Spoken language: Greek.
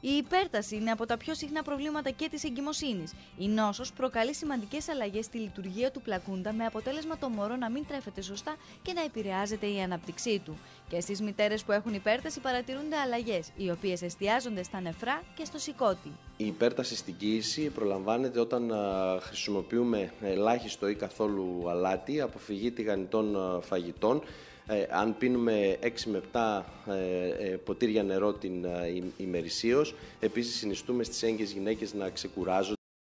Η υπέρταση είναι από τα πιο συχνά προβλήματα και της εγκυμοσύνης. Η νόσος προκαλεί σημαντικές αλλαγές στη λειτουργία του πλακούντα, με αποτέλεσμα το μωρό να μην τρέφεται σωστά και να επηρεάζεται η ανάπτυξή του. Και στις μητέρες που έχουν υπέρταση παρατηρούνται αλλαγές, οι οποίες εστιάζονται στα νεφρά και στο σηκώτη. Η υπέρταση στην κοίηση προλαμβάνεται όταν χρησιμοποιούμε ελάχιστο ή καθόλου αλάτι, αποφυγή τηγανιτών φαγητών. Αν πίνουμε 6 με 7 ποτήρια νερό την ημερησίως. Επίσης συνιστούμε στις έγκυες γυναίκες να ξεκουράζονται.